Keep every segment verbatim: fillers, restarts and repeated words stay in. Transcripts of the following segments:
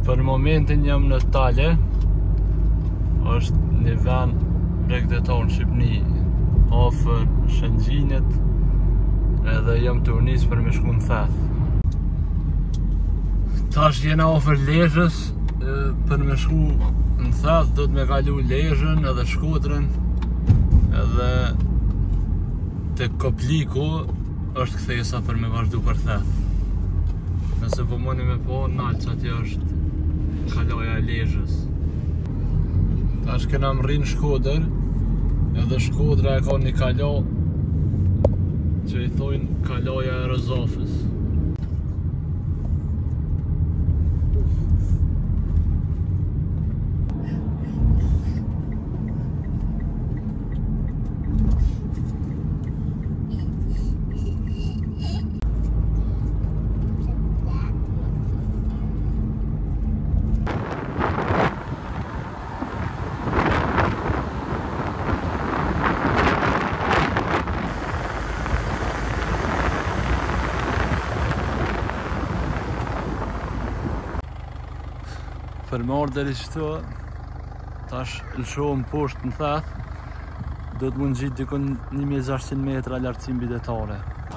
Për momentin jam në Tale, është një vend bregdetar në Shqipni, afër Shëngjinit, edhe jam të unis për me shku në Theth. Tash jena afër Lezhës, për me shku në Theth do të me kalu Lezhën edhe Shkodrën, edhe të Kopliku është kthesa për me vazhdu për Theth. Nëse po moni me po, nalë që atje është kaloja e Lezhës. Tash kena më rrinë Shkodër, edhe Shkodra e ka një kalo që i thojnë kaloja e Rëzafës. Për më orë deri qëto, tash lëshohem poshtë në Theth, do të mund gjitë dikon një mijë e gjashtëqind metra lartësi mbi detare.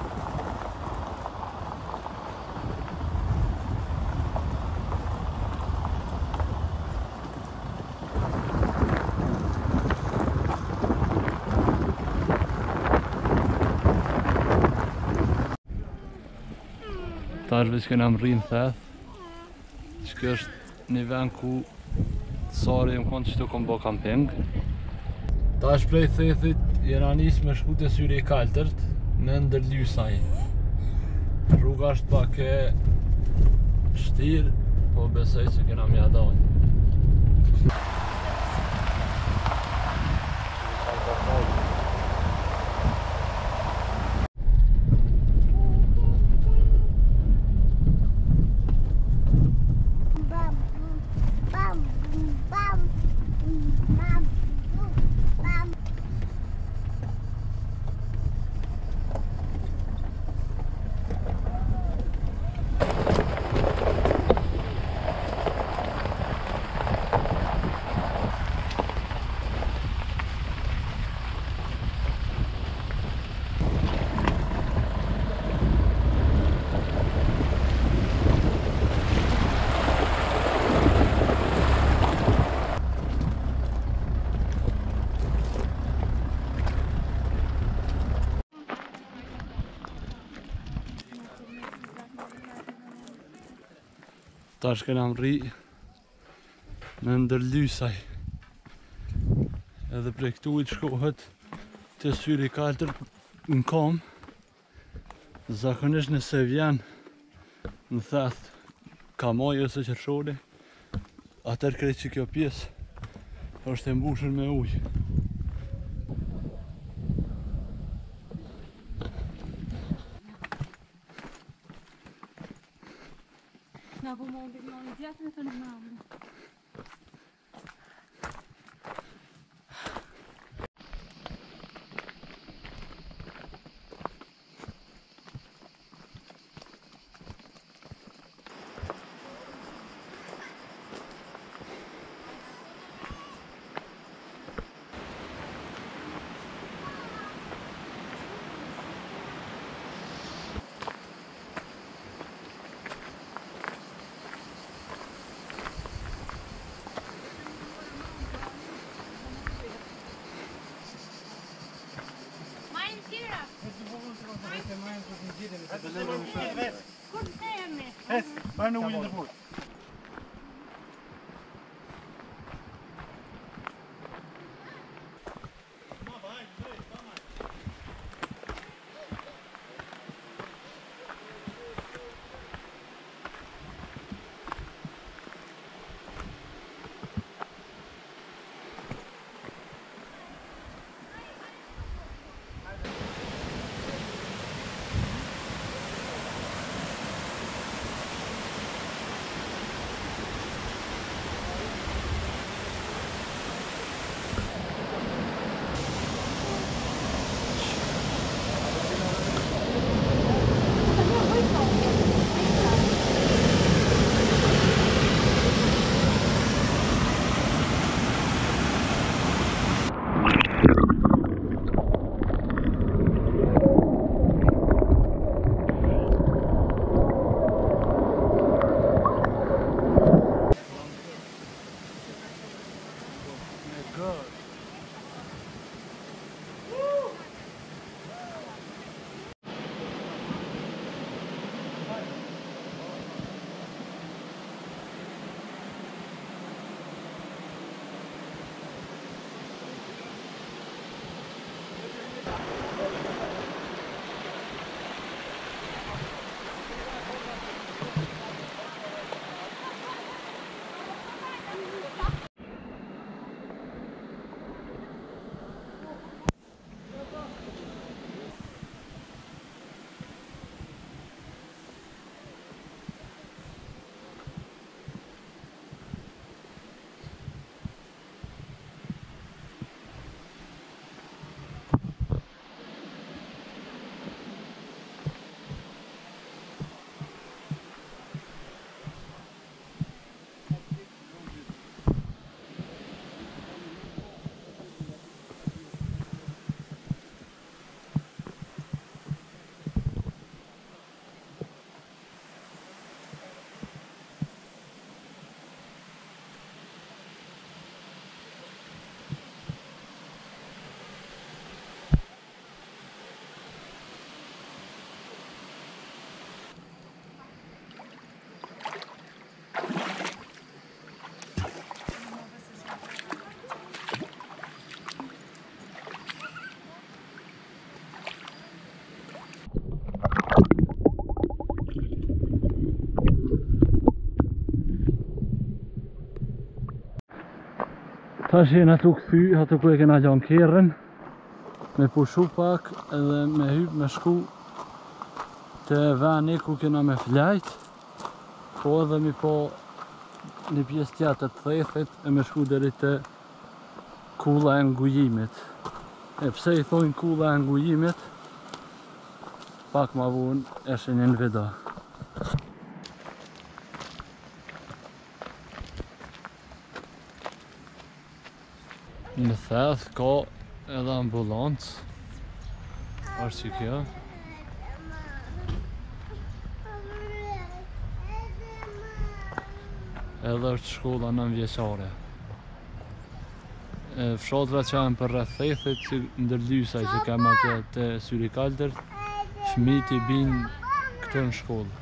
Tash veç kena më rrinë Theth, që kjo është një vend ku sari më konë që të kom bo camping. Tash prej Thethit jena nis me shku të syri i kaltërt në ndërlysaj. Rruga është pak e vështirë, po besoj që kena mja dojnë. Tash kena më rri në ndërlysaj, edhe prej këtu i të shkohet të syri i kaltërt në kom. Zakonisht nëse vjen në Theth kamoj ose qershori, atër krejt që kjo pjesë është e mbushur me ujë. Na po mundi në një gjatë në të në mamë. Waar noem je ervoor? Tash jena tu këthy, atë ku e kena gjanë kerren, me pushu pak edhe me hyp me shku të veni ku kena me flajt, po edhe mi po një pjesë tjetër të Thethit e me shku deri te kulla e ngujimit. E pse i thojnë kulla e ngujimit, pak ma vonë e shihni në video. Në Theth ka edhe ambulancë, është që kjo. Edhe është shkolla nënvjeçare. Fshatrat që janë për rreth Thethit, që ndërlysaj që kam atje te Syri Kaltër, fëmijët i binë këtu në shkollë.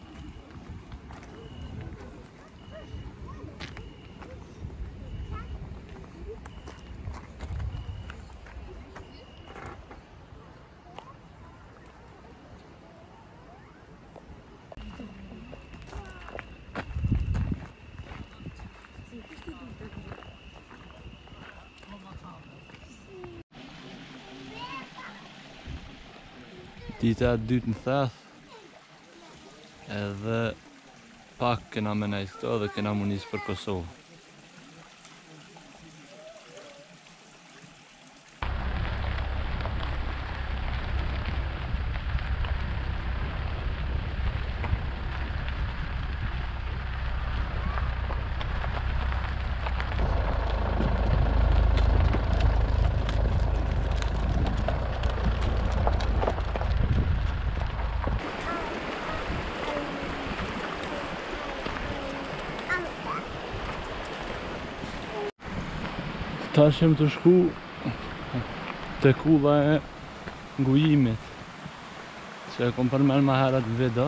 Dita e dytë në Theth, edhe pak kena me nejtë këto dhe kena mu nisë për Kosovë. Tash jem të shku te kulla e ngujimit, që e kom përmen ma herët në video,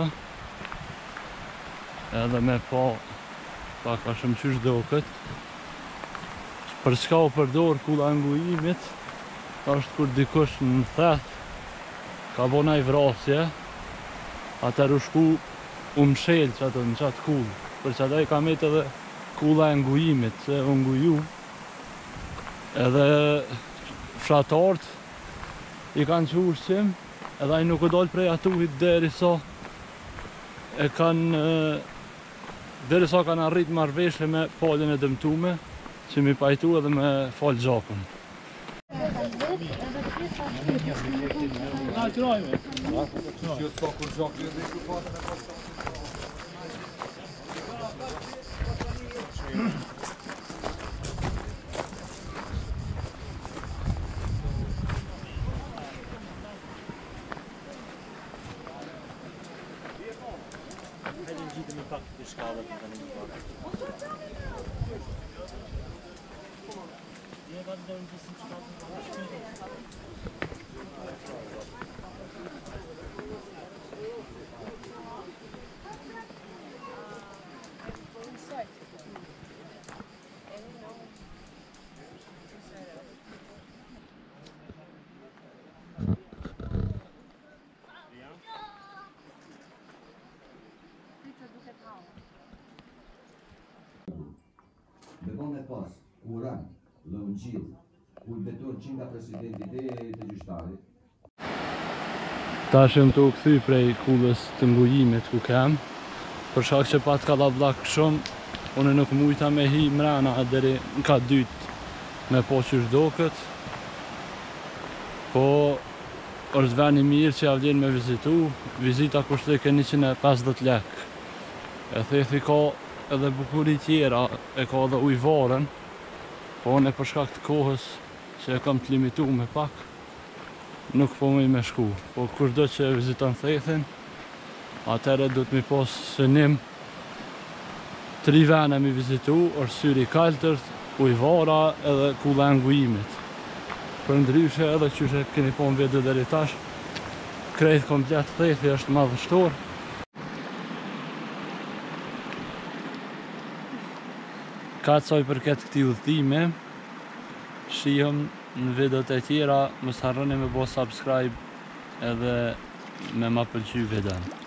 edhe me pa pak a shumë qysh do këtë. Për çka u përdor kulla e ngujimit, është kur dikush në Theth ka bo naj vrasje, atër u shku u mshel që atë në qatë kullë, për që ata i ka met edhe kulla e ngujimit, që u nguju. Edhe fshatarët i kanë që ushqim, edhe ai nuk u dal prej atuhit deri sa e kanë deri sa kanë arrit marrëveshje me palën e dëmtume, që mi pajtu edhe me fal gjakun. Devon me pas kurant, lëvëngjill, kulbetor që nga presidenti dhe të gjyqtarit. Tash jem të u kthy prej kullës të ngujimit ku kam, për shkak që pat ka lavllak shumë, unë nuk mujta me hi mrena deri në kat dytë me po qysh dokët. Po është veni mirë që ja vlen me vizitu, vizita kushtoj ke njëqind e pesëdhjetë lek. E Thethi ka edhe bukuri tjera, e ka edhe ujvarën, po unë për shkak të kohës që e kam të limitu me pak, nuk po më i me shku. Po kushdo që viziton Thethin, atëre do të mi pas shënim tri vene mi vizitu, është Syri Kaltërt, ujvara edhe kulla e ngujimit. Për ndryshe edhe që që keni po në video deri tash, krejt komplet Thethi është madhështor. Ka të soj përket këti udhëtime, shihëm në videot e tjera, mos harroni me bo subscribe edhe me ma pëlqy videon.